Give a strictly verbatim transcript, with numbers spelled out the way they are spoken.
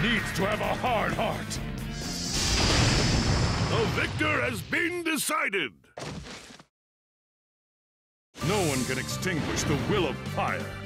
needs to have a hard heart. The victor has been decided. No one can extinguish the will of fire.